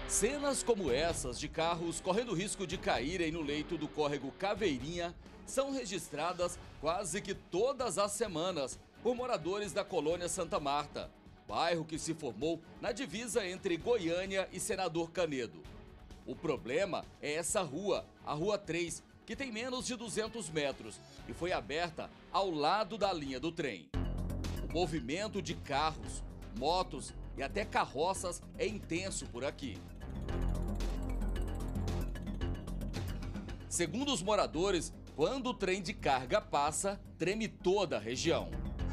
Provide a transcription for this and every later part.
Cenas como essas de carros correndo risco de caírem no leito do córrego Caveirinha são registradas quase que todas as semanas por moradores da colônia Santa Marta, bairro que se formou na divisa entre Goiânia e Senador Canedo. O problema é essa rua, a Rua 3, que tem menos de 200 metros e foi aberta ao lado da linha do trem. O movimento de carros, motos e até carroças é intenso por aqui. Segundo os moradores, quando o trem de carga passa, treme toda a região.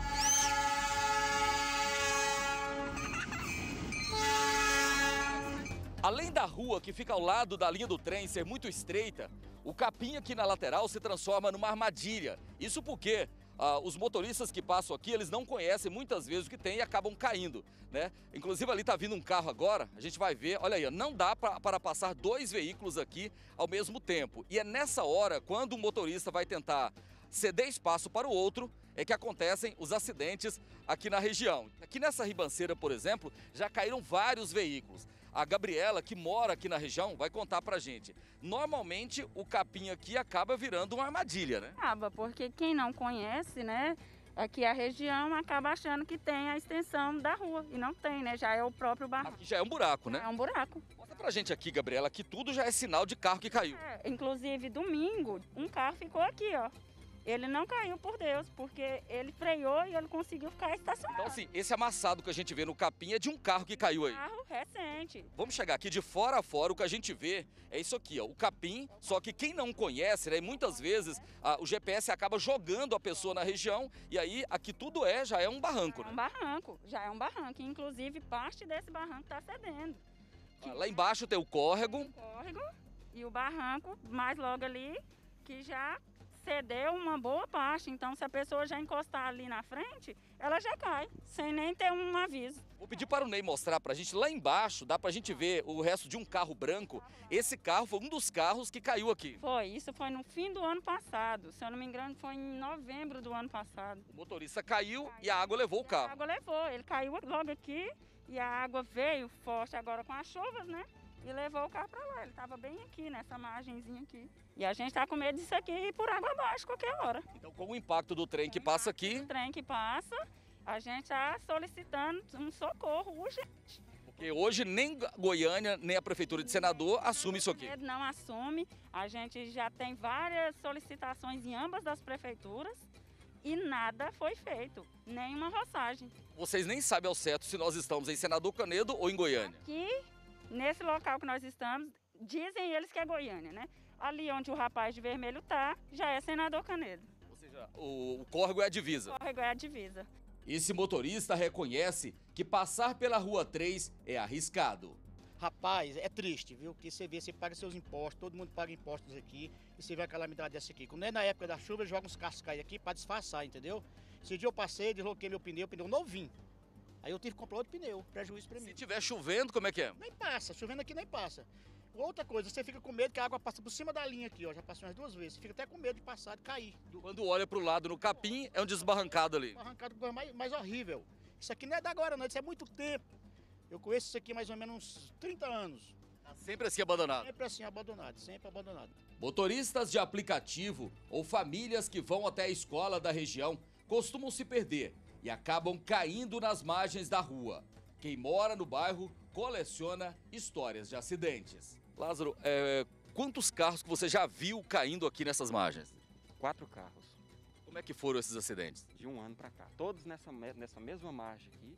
Além da rua que fica ao lado da linha do trem ser muito estreita, o capim aqui na lateral se transforma numa armadilha. Isso porque os motoristas que passam aqui, eles não conhecem muitas vezes o que tem e acabam caindo, né? Inclusive ali está vindo um carro agora, a gente vai ver, olha aí, não dá para passar dois veículos aqui ao mesmo tempo. E é nessa hora, quando o motorista vai tentar ceder espaço para o outro, é que acontecem os acidentes aqui na região. Aqui nessa ribanceira, por exemplo, já caíram vários veículos. A Gabriela, que mora aqui na região, vai contar pra gente. Normalmente, o capim aqui acaba virando uma armadilha, né? Acaba, porque quem não conhece, né, aqui a região acaba achando que tem a extensão da rua. E não tem, né? Já é o próprio barranco. Aqui já é um buraco, né? É um buraco. Mostra pra gente aqui, Gabriela, que tudo já é sinal de carro que caiu. Inclusive, domingo, um carro ficou aqui, ó. Ele não caiu por Deus, porque ele freou e ele conseguiu ficar estacionado. Então, assim, esse amassado que a gente vê no capim é de um carro que caiu aí. Carro recente. Vamos chegar aqui de fora a fora, o que a gente vê é isso aqui, ó, o capim, só que quem não conhece, né, muitas vezes o GPS acaba jogando a pessoa na região e aí aqui tudo já é um barranco, né? É um barranco, já é um barranco. Inclusive, parte desse barranco está cedendo. Lá embaixo tem o córrego. O córrego e o barranco, mais logo ali, que já cedeu uma boa parte, então se a pessoa já encostar ali na frente, ela já cai, sem nem ter um aviso. Vou pedir para o Ney mostrar pra gente, lá embaixo, dá pra gente ver o resto de um carro branco. Esse carro foi um dos carros que caiu aqui. Isso foi no fim do ano passado, se eu não me engano foi em novembro do ano passado. O motorista caiu e a água levou o carro. A água levou, ele caiu logo aqui e a água veio forte agora com as chuvas, né? E levou o carro para lá, ele estava bem aqui, nessa margenzinha aqui. E a gente está com medo disso aqui ir por água abaixo qualquer hora. Então, com o impacto do trem que passa aqui... O trem que passa, a gente está solicitando um socorro urgente. Porque hoje nem Goiânia, nem a Prefeitura de Senador assume isso aqui. Não assume, a gente já tem várias solicitações em ambas das prefeituras e nada foi feito, nenhuma roçagem. Vocês nem sabem ao certo se nós estamos em Senador Canedo ou em Goiânia. Aqui, nesse local que nós estamos, dizem eles que é Goiânia, né? Ali onde o rapaz de vermelho tá, já é Senador Canedo. Ou seja, o córrego é a divisa. O córrego é a divisa. Esse motorista reconhece que passar pela Rua 3 é arriscado. Rapaz, é triste, viu? Porque você vê, você paga seus impostos, todo mundo paga impostos aqui, e você vê a calamidade dessa aqui. Quando é na época da chuva, joga uns cascais aqui para disfarçar, entendeu? Esse dia eu passei, desloquei meu pneu novinho. Aí eu tive que comprar outro pneu, prejuízo para mim. Se tiver chovendo, como é que é? Nem passa, chovendo aqui nem passa. Outra coisa, você fica com medo que a água passa por cima da linha aqui, ó, já passou umas 2 vezes. Você fica até com medo de passar, de cair. Quando olha pro lado no capim, é um desbarrancado ali. Arrancado, coisa mais horrível. Isso aqui não é da agora não, isso é muito tempo. Eu conheço isso aqui mais ou menos uns 30 anos. Tá sempre assim abandonado. Sempre assim abandonado, sempre abandonado. Motoristas de aplicativo ou famílias que vão até a escola da região costumam se perder e acabam caindo nas margens da rua. Quem mora no bairro coleciona histórias de acidentes. Lázaro, quantos carros que você já viu caindo aqui nessas margens? 4 carros. Como é que foram esses acidentes? De um ano para cá. Todos nessa mesma margem aqui.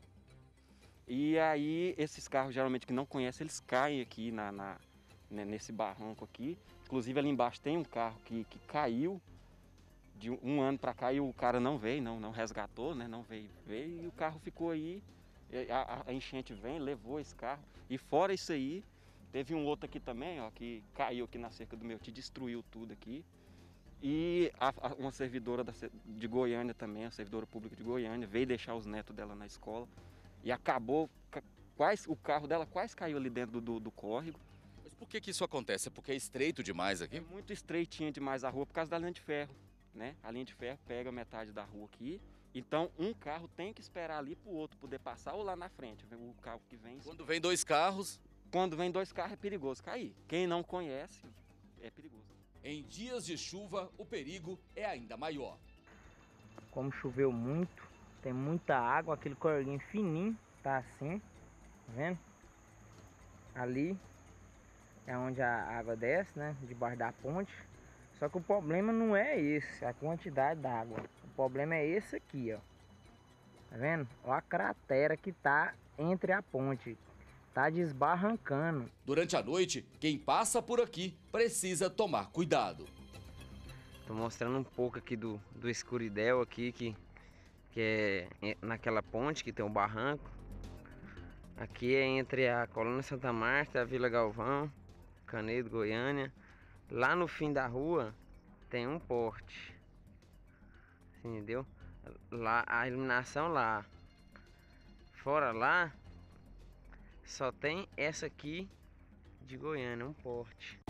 E aí, esses carros geralmente que não conhecem, eles caem aqui nesse barranco aqui. Inclusive ali embaixo tem um carro que caiu de um ano para cá e o cara não veio, não resgatou, né? Não veio e o carro ficou aí. A enchente vem, levou esse carro. E fora isso aí, teve um outro aqui também, ó, que caiu aqui na cerca do meu tio, destruiu tudo aqui. E uma servidora de Goiânia também, a servidora pública de Goiânia, veio deixar os netos dela na escola e acabou, o carro dela quase caiu ali dentro do córrego. Mas por que isso acontece? É porque é estreito demais aqui? É muito estreitinha demais a rua por causa da linha de ferro, né? A linha de ferro pega metade da rua aqui, então um carro tem que esperar ali para o outro poder passar ou lá na frente, o carro que vem... Quando vem 2 carros... Quando vem 2 carros é perigoso cair. Quem não conhece é perigoso. Em dias de chuva, o perigo é ainda maior. Como choveu muito, tem muita água, aquele corguinho fininho tá assim, tá vendo? Ali é onde a água desce, né? Debaixo da ponte. Só que o problema não é esse, a quantidade d'água. O problema é esse aqui, ó. Tá vendo? Olha a cratera que tá entre a ponte. Tá desbarrancando. Durante a noite, quem passa por aqui precisa tomar cuidado. Tô mostrando um pouco aqui do escuridel aqui, que é naquela ponte que tem um barranco. Aqui é entre a Colônia Santa Marta e a Vila Galvão, Canedo, Goiânia. Lá no fim da rua tem um porte, entendeu? Lá, a iluminação lá. Fora lá, só tem essa aqui de Goiânia, um porte.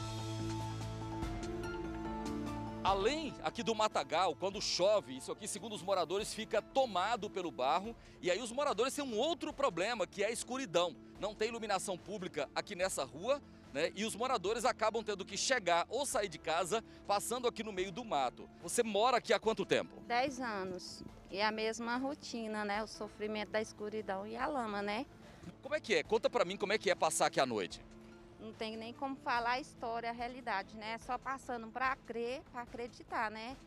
Além aqui do matagal, quando chove, isso aqui, segundo os moradores, fica tomado pelo barro. E aí os moradores têm um outro problema, que é a escuridão. Não tem iluminação pública aqui nessa rua, né? E os moradores acabam tendo que chegar ou sair de casa passando aqui no meio do mato. Você mora aqui há quanto tempo? 10 anos. E a mesma rotina, né? O sofrimento da escuridão e a lama, né? Como é que é? Conta pra mim como é que é passar aqui à noite. Não tem nem como falar a história, a realidade, né? É só passando para crer, para acreditar, né?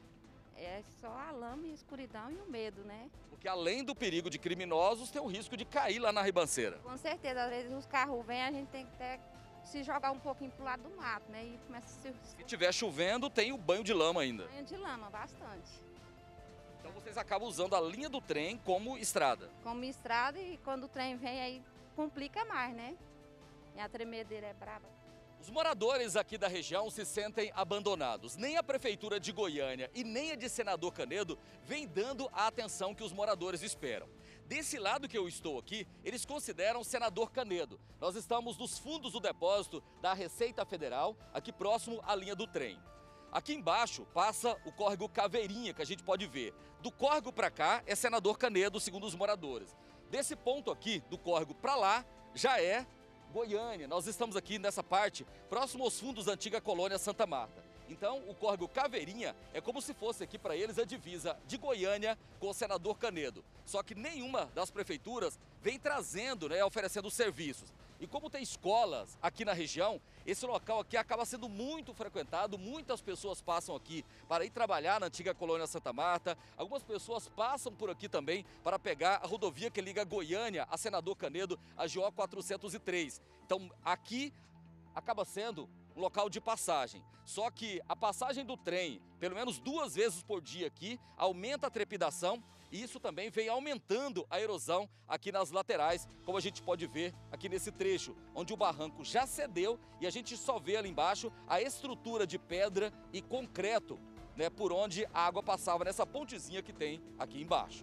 É só a lama e a escuridão e o medo, né? Porque além do perigo de criminosos, tem o risco de cair lá na ribanceira. Com certeza, às vezes os carros vêm, a gente tem que até se jogar um pouquinho pro lado do mato, né? E começa a Se tiver chovendo, tem o banho de lama ainda. banho de lama, bastante. Então vocês acabam usando a linha do trem como estrada. Como estrada e quando o trem vem aí complica mais, né? E a tremedeira é braba. Os moradores aqui da região se sentem abandonados. Nem a Prefeitura de Goiânia e nem a de Senador Canedo vem dando a atenção que os moradores esperam. Desse lado que eu estou aqui, eles consideram Senador Canedo. Nós estamos nos fundos do depósito da Receita Federal, aqui próximo à linha do trem. Aqui embaixo passa o córrego Caveirinha, que a gente pode ver. Do córrego para cá é Senador Canedo, segundo os moradores. Desse ponto aqui, do córrego para lá, já é Goiânia. Nós estamos aqui nessa parte, próximo aos fundos da antiga colônia Santa Marta. Então, o córrego Caveirinha é como se fosse aqui para eles a divisa de Goiânia com o Senador Canedo. Só que nenhuma das prefeituras vem trazendo, né, oferecendo serviços. E como tem escolas aqui na região, esse local aqui acaba sendo muito frequentado, muitas pessoas passam aqui para ir trabalhar na antiga colônia Santa Marta, algumas pessoas passam por aqui também para pegar a rodovia que liga Goiânia a Senador Canedo, a GO 403. Então aqui acaba sendo um local de passagem. Só que a passagem do trem, pelo menos 2 vezes por dia aqui, aumenta a trepidação e isso também vem aumentando a erosão aqui nas laterais, como a gente pode ver aqui nesse trecho, onde o barranco já cedeu e a gente só vê ali embaixo a estrutura de pedra e concreto, né, por onde a água passava nessa pontezinha que tem aqui embaixo.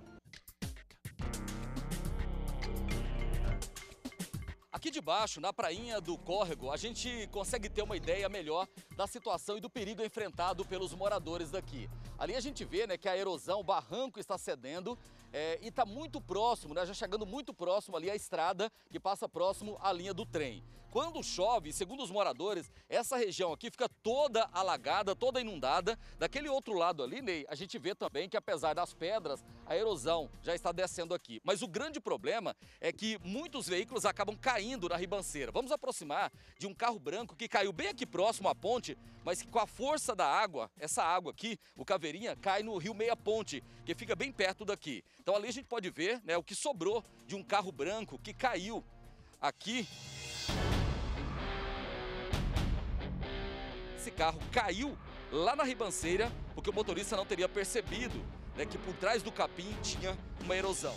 Aqui debaixo, na prainha do córrego, a gente consegue ter uma ideia melhor da situação e do perigo enfrentado pelos moradores daqui. Ali a gente vê, né, que a erosão, o barranco está cedendo e está muito próximo, né, já chegando muito próximo ali à estrada que passa próximo à linha do trem. Quando chove, segundo os moradores, essa região aqui fica toda alagada, toda inundada. Daquele outro lado ali, Ney, a gente vê também que apesar das pedras, a erosão já está descendo aqui. Mas o grande problema é que muitos veículos acabam caindo na ribanceira. Vamos aproximar de um carro branco que caiu bem aqui próximo à ponte, mas que com a força da água, essa água aqui, o Caveirinha, cai no rio Meia Ponte, que fica bem perto daqui. Então ali a gente pode ver, né, o que sobrou de um carro branco que caiu aqui. Esse carro caiu lá na ribanceira porque o motorista não teria percebido, né, que por trás do capim tinha uma erosão.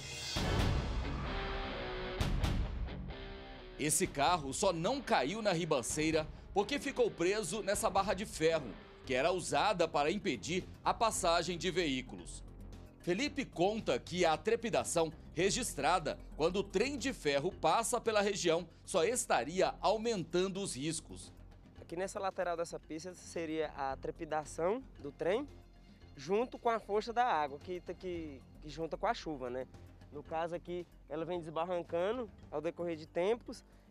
Esse carro só não caiu na ribanceira porque ficou preso nessa barra de ferro, que era usada para impedir a passagem de veículos. Felipe conta que a trepidação registrada quando o trem de ferro passa pela região só estaria aumentando os riscos. Aqui nessa lateral dessa pista seria a trepidação do trem junto com a força da água que junta com a chuva, né? No caso aqui ela vem desbarrancando ao decorrer de tempos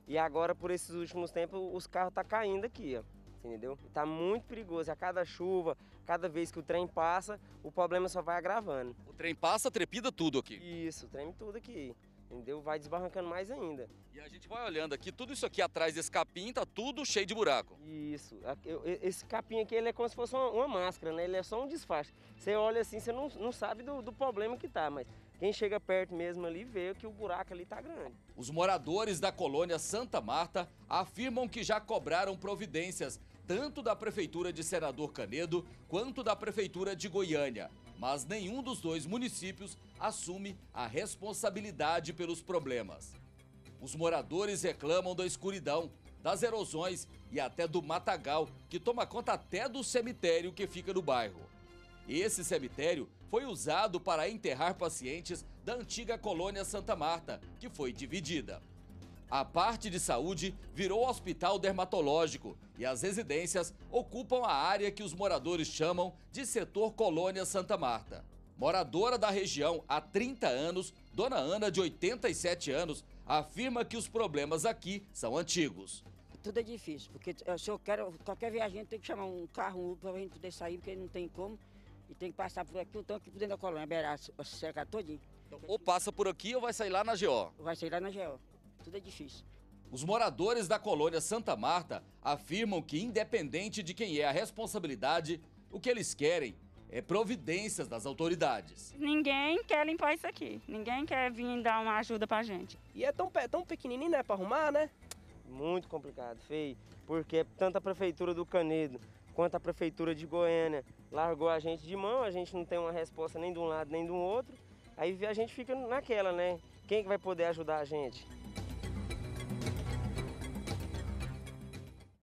E agora, por esses últimos tempos, os carros tá caindo aqui, ó. Entendeu? Tá muito perigoso. A cada chuva, cada vez que o trem passa, o problema só vai agravando. O trem passa, trepida tudo aqui. Isso, treme tudo aqui. Entendeu? Vai desbarrancando mais ainda. E a gente vai olhando aqui, tudo isso aqui atrás desse capim tá tudo cheio de buraco. Isso. Esse capim aqui, ele é como se fosse uma máscara, né? Ele é só um disfarce. Você olha assim, você não sabe do problema que tá, mas quem chega perto mesmo ali vê que o buraco ali tá grande. Os moradores da colônia Santa Marta afirmam que já cobraram providências, tanto da Prefeitura de Senador Canedo quanto da Prefeitura de Goiânia. Mas nenhum dos dois municípios assume a responsabilidade pelos problemas. Os moradores reclamam da escuridão, das erosões e até do matagal, que toma conta até do cemitério que fica no bairro. Esse cemitério foi usado para enterrar pacientes da antiga colônia Santa Marta, que foi dividida. A parte de saúde virou hospital dermatológico e as residências ocupam a área que os moradores chamam de setor Colônia Santa Marta. Moradora da região há 30 anos, Dona Ana, de 87 anos, afirma que os problemas aqui são antigos. Tudo é difícil, porque se eu quero qualquer viagem, tem que chamar um carro para a gente poder sair, porque não tem como. E tem que passar por aqui, então aqui por dentro da colônia, beirar, cercar todinho. Então, ou passa por aqui ou vai sair lá na GO. Vai sair lá na GO. Tudo é difícil. Os moradores da colônia Santa Marta afirmam que, independente de quem é a responsabilidade, o que eles querem é providências das autoridades. Ninguém quer limpar isso aqui. Ninguém quer vir dar uma ajuda pra gente. E é tão pequenininho, né, para arrumar, né? Muito complicado, feio. Porque tanto a Prefeitura do Canedo quanto a Prefeitura de Goiânia largou a gente de mão, a gente não tem uma resposta nem de um lado nem do outro. Aí a gente fica naquela, né? Quem que vai poder ajudar a gente?